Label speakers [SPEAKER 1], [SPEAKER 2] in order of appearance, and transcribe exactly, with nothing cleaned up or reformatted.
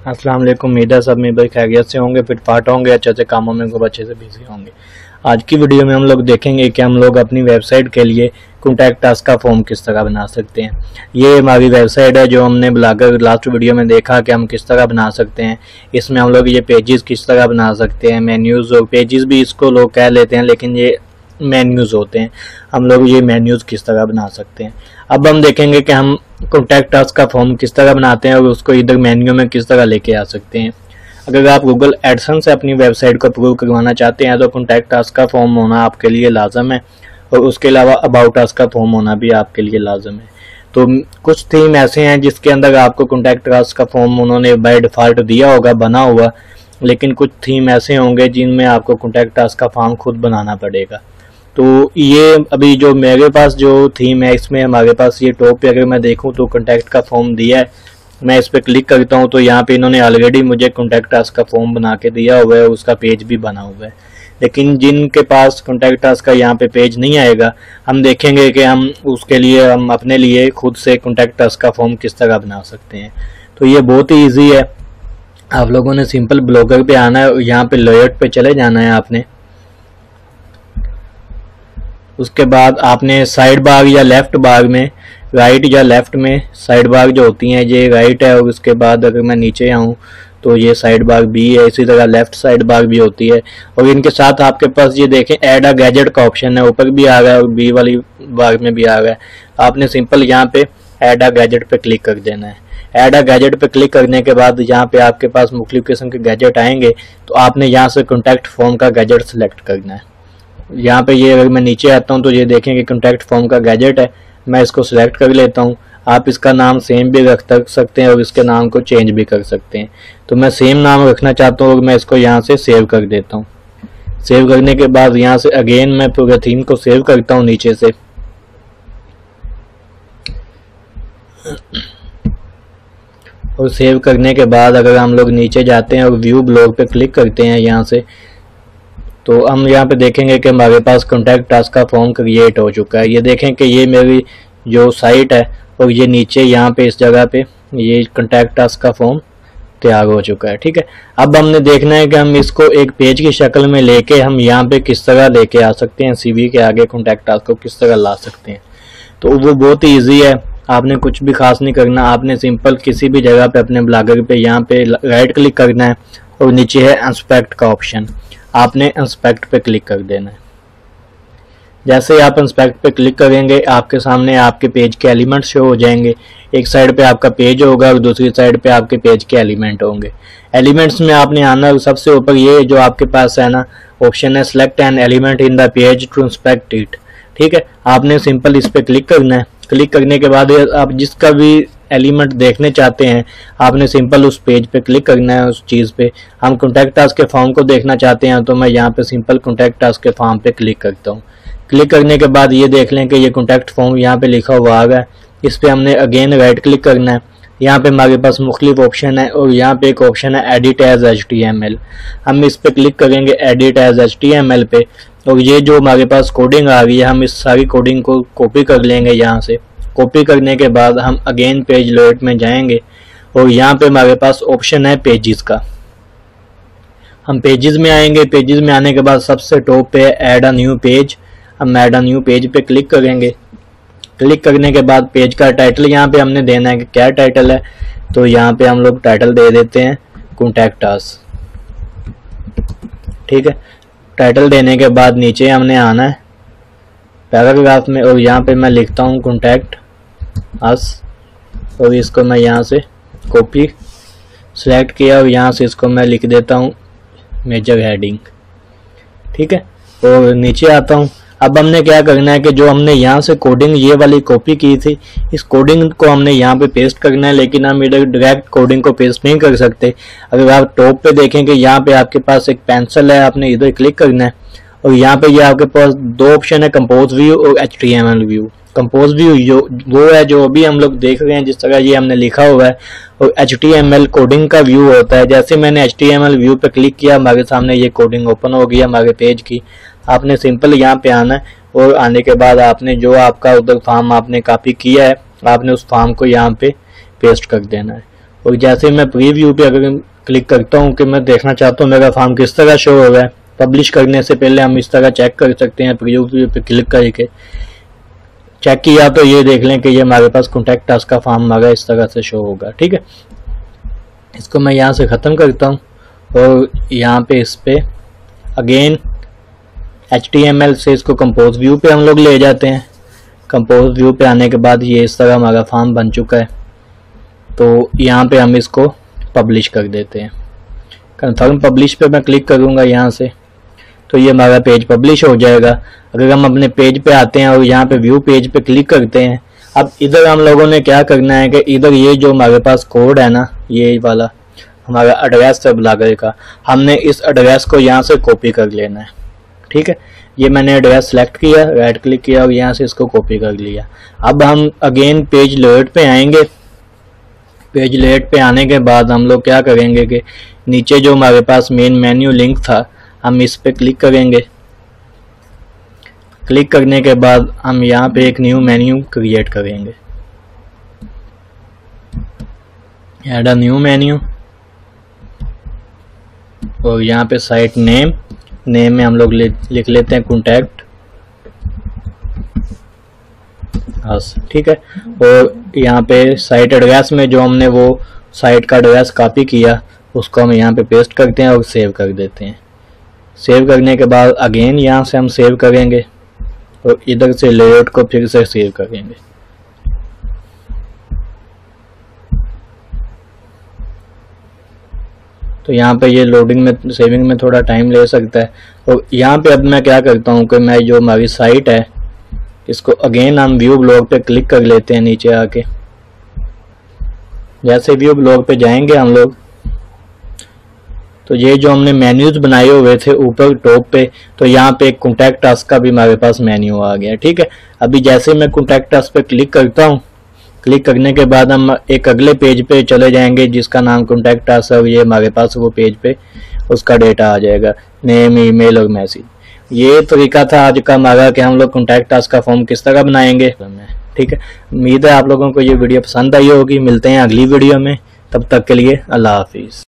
[SPEAKER 1] अस्सलाम वालेकुम। उम्मीद है सब में भाई खैरियत से होंगे, फिट फाट होंगे, अच्छे से कामों में खूब अच्छे से बिजी होंगे। आज की वीडियो में हम लोग देखेंगे कि हम लोग अपनी वेबसाइट के लिए कॉन्टैक्ट अस का फॉर्म किस तरह बना सकते हैं। ये हमारी वेबसाइट है जो हमने ब्लॉगर लास्ट वीडियो में देखा कि हम किस तरह बना सकते हैं। इसमें हम लोग ये पेजेस किस तरह बना सकते हैं, मेन्यूज़ और पेजेस भी इसको लोग कह लेते हैं, लेकिन ये मेन्यूज़ होते हैं। हम लोग ये मेन्यूज़ किस तरह बना सकते हैं। अब हम देखेंगे कि हम कॉन्टैक्ट अस का फॉर्म किस तरह बनाते हैं और उसको इधर मेन्यू में किस तरह लेके आ सकते हैं। अगर आप गूगल एडसेंस से अपनी वेबसाइट को अप्रूव करवाना चाहते हैं तो कॉन्टैक्ट अस का फॉर्म होना आपके लिए लाजम है, और उसके अलावा अबाउट अस का फॉर्म होना भी आपके लिए लाजम है। तो कुछ थीम ऐसे हैं जिसके अंदर आपको कॉन्टैक्ट अस का फॉर्म उन्होंने बाय डिफ़ॉल्ट दिया होगा बना हुआ, लेकिन कुछ थीम ऐसे होंगे जिनमें आपको कॉन्टैक्ट अस का फॉर्म खुद बनाना पड़ेगा। तो ये अभी जो मेरे पास जो थीम है इसमें हमारे पास ये टॉप पे अगर मैं देखूं तो कॉन्टैक्ट का फॉर्म दिया है। मैं इस पर क्लिक करता हूं तो यहाँ पे इन्होंने ऑलरेडी मुझे कॉन्टैक्ट अस का फॉर्म बना के दिया हुआ है, उसका पेज भी बना हुआ है। लेकिन जिनके पास कॉन्टैक्ट अस का यहाँ पे पेज नहीं आएगा, हम देखेंगे कि हम उसके लिए हम अपने लिए खुद से कॉन्टैक्ट अस का फॉर्म किस तरह बना सकते हैं। तो ये बहुत ही ईजी है। आप लोगों ने सिंपल ब्लॉगर पे आना है, यहाँ पे लेआउट पे चले जाना है आपने। उसके बाद आपने साइड बार या लेफ्ट बार में, राइट या लेफ्ट में साइड बार जो होती हैं ये राइट है, और उसके बाद अगर मैं नीचे आऊँ तो ये साइड बार बी है। इसी तरह लेफ्ट साइड बार भी होती है, और इनके साथ आपके पास ये देखें ऐड अ गैजेट का ऑप्शन है, ऊपर भी आ रहा है और बी वाली बार में भी आ रहा है। आपने सिंपल यहाँ पे ऐड अ गैजेट पे क्लिक कर देना है। ऐड अ गैजेट पे क्लिक करने के बाद यहाँ पे आपके पास मुख्तलिफ किस्म के गैजेट आएंगे, तो आपने यहाँ से कॉन्टैक्ट फॉर्म का गैजेट सेलेक्ट करना है। यहाँ पे ये अगर मैं नीचे आता हूँ तो ये देखें कि कॉन्टैक्ट फॉर्म का गैजेट है, मैं इसको सिलेक्ट कर लेता हूँ। आप इसका नाम सेम भी रख सकते हैं और इसके नाम को चेंज भी कर सकते हैं। तो मैं सेम नाम रखना चाहता हूँ और मैं इसको यहाँ से सेव कर देता हूँ। सेव करने के बाद यहाँ से अगेन मैं पूरे थीम को सेव करता हूँ नीचे से। और सेव करने के बाद अगर हम लोग नीचे जाते हैं और व्यू ब्लॉग पे क्लिक करते हैं यहाँ से, तो हम यहाँ पे देखेंगे कि हमारे पास कॉन्टैक्ट अस का फॉर्म क्रिएट हो चुका है। ये देखें कि ये मेरी जो साइट है और ये नीचे यहाँ पे इस जगह पे ये कॉन्टैक्ट अस का फॉर्म तैयार हो चुका है। ठीक है, अब हमने देखना है कि हम इसको एक पेज की शक्ल में लेके हम यहाँ पे किस तरह लेके आ सकते हैं, सीवी के आगे कॉन्टैक्ट अस को किस तरह ला सकते हैं। तो वो बहुत ही ईजी है, आपने कुछ भी खास नहीं करना। आपने सिंपल किसी भी जगह पे अपने ब्लॉगर पे यहाँ पे राइट क्लिक करना है और नीचे है इंस्पेक्ट का ऑप्शन, आपने इंस्पेक्ट पे क्लिक कर देना है। जैसे ही आप इंस्पेक्ट पे क्लिक करेंगे आपके सामने आपके पेज के एलिमेंट्स शो हो जाएंगे। एक साइड पे आपका पेज होगा और दूसरी साइड पे आपके पेज के एलिमेंट होंगे। एलिमेंट्स में आपने आना, सबसे ऊपर ये जो आपके पास है ना ऑप्शन है select an element in the page to inspect it. ठीक है, आपने सिंपल इस पे क्लिक करना है। क्लिक करने के बाद आप जिसका भी एलिमेंट देखने चाहते हैं आपने सिंपल उस पेज पे क्लिक करना है, उस चीज़ पे। हम कॉन्टैक्ट अस के फॉर्म को देखना चाहते हैं तो मैं यहाँ पे सिंपल कॉन्टैक्ट अस के फॉर्म पे क्लिक करता हूँ। क्लिक करने के बाद ये देख लें कि ये कॉन्टैक्ट फॉर्म यहाँ पे लिखा हुआ आ गया। इस पे हमने अगेन राइट क्लिक करना है। यहाँ पे हमारे पास मुख्तलिफ ऑप्शन है और यहाँ पे एक ऑप्शन है edit as H T M L. हम इस पे क्लिक करेंगे edit as H T M L पे, और ये जो हमारे पास कोडिंग आ गई है हम इस सारी कोडिंग को कॉपी कर लेंगे। यहाँ से कॉपी करने के बाद हम अगेन पेज लेआउट में जाएंगे और यहाँ पे हमारे पास ऑप्शन है पेजेस का। हम पेजेस में आएंगे। पेजेस में आने के बाद सबसे टॉप पे ऐड अ न्यू पेज, हम ऐड अ न्यू पेज पे क्लिक करेंगे। क्लिक करने के बाद पेज का टाइटल यहाँ पे हमने देना है कि क्या टाइटल है, तो यहाँ पे हम लोग टाइटल दे देते हैं कॉन्टैक्ट अस। ठीक है, टाइटल देने के बाद नीचे हमने आना है पैराग्राफ में और यहाँ पे मैं लिखता हूँ कॉन्टैक्ट अस, और इसको मैं यहाँ से कॉपी सेलेक्ट किया और यहाँ से इसको मैं लिख देता हूँ मेजर हेडिंग। ठीक है, और नीचे आता हूँ। अब हमने क्या करना है कि जो हमने यहाँ से कोडिंग ये वाली कॉपी की थी इस कोडिंग को हमने यहाँ पे पेस्ट करना है, लेकिन हम इधर डायरेक्ट कोडिंग को पेस्ट नहीं कर सकते। अगर आप टॉप पे देखेंगे यहाँ पे आपके पास एक पेंसिल है, आपने इधर क्लिक करना है और यहाँ पे ये आपके पास दो ऑप्शन है कंपोज व्यू और H T M L view. Compose view जो वो है जो अभी हम लोग देख रहे हैं जिस तरह ये हमने लिखा हुआ है, और H T M L coding का व्यू होता है। जैसे मैंने H T M L view पे क्लिक किया हमारे सामने ये कोडिंग ओपन हो गई हमारे पेज की। आपने सिंपल यहाँ पे आना है और आने के बाद आपने जो आपका उधर फॉर्म आपने कॉपी किया है आपने उस फॉर्म को यहाँ पे पेस्ट कर देना है। और जैसे मैं प्रीव्यू पे अगर क्लिक करता हूँ कि मैं देखना चाहता हूँ मेरा फॉर्म किस तरह शो हो रहा है, पब्लिश करने से पहले हम इस तरह चेक कर सकते हैं। प्रीव्यू पे क्लिक करके चेक किया तो ये देख लें कि ये हमारे पास कॉन्टैक्ट टास्क का फॉर्म हमारा इस तरह से शो होगा। ठीक है, इसको मैं यहाँ से ख़त्म करता हूँ और यहाँ पे इस पे again H T M L से इसको कंपोज व्यू पे हम लोग ले जाते हैं। कंपोज व्यू पे आने के बाद ये इस तरह हमारा फॉर्म बन चुका है। तो यहाँ पे हम इसको पब्लिश कर देते हैं। कन्फर्म पब्लिश पे मैं क्लिक करूँगा यहाँ से, तो ये हमारा पेज पब्लिश हो जाएगा। अगर हम अपने पेज पे आते हैं और यहाँ पे व्यू पेज पे क्लिक करते हैं, अब इधर हम लोगों ने क्या करना है कि इधर ये जो हमारे पास कोड है ना, ये वाला हमारा एड्रेस है ब्लॉगर का, हमने इस एड्रेस को यहाँ से कॉपी कर लेना है। ठीक है, ये मैंने एड्रेस सेलेक्ट किया, राइट क्लिक किया और यहाँ से इसको कॉपी कर लिया। अब हम अगेन पेज लेआउट पे आएंगे। पेज लेआउट पे आने के बाद हम लोग क्या करेंगे कि नीचे जो हमारे पास मेन मेन्यू लिंक था, हम इस पे क्लिक करेंगे। क्लिक करने के बाद हम यहाँ पे एक न्यू मेन्यू क्रिएट करेंगे। ऐड अ न्यू मेन्यू और यहाँ पे साइट नेम, नेम में हम लोग लिख लेते हैं कॉन्टैक्ट अस। ठीक है, और यहाँ पे साइट एड्रेस में जो हमने वो साइट का एड्रेस कॉपी किया उसको हम यहाँ पे पेस्ट करते हैं और सेव कर देते हैं। सेव करने के बाद अगेन यहाँ से हम सेव करेंगे और इधर से लेआउट को फिर से सेव करेंगे। तो यहाँ पे ये लोडिंग में सेविंग में थोड़ा टाइम ले सकता है। और यहाँ पे अब मैं क्या करता हूँ कि मैं जो हमारी साइट है इसको अगेन हम व्यू ब्लॉग पे क्लिक कर लेते हैं। नीचे आके जैसे व्यू ब्लॉग पे जाएंगे हम लोग, तो ये जो हमने मेन्यूज बनाए हुए थे ऊपर टॉप पे, तो यहाँ पे एक कॉन्टैक्ट टास्क का भी हमारे पास मेन्यू आ गया। ठीक है, अभी जैसे मैं कॉन्टैक्ट टास्क पे क्लिक करता हूँ, क्लिक करने के बाद हम एक अगले पेज पे चले जाएंगे जिसका नाम कॉन्टैक्ट टास्क है और ये हमारे पास वो पेज पे उसका डेटा आ जाएगा, नेम, ईमेल और मैसेज। ये तरीका था आज का हमारा कि हम लोग कॉन्टैक्ट टास्क का फॉर्म किस तरह बनाएंगे। ठीक है, उम्मीद है आप लोगों को ये वीडियो पसंद आई होगी। मिलते हैं अगली वीडियो में, तब तक के लिए अल्लाह हाफिज़।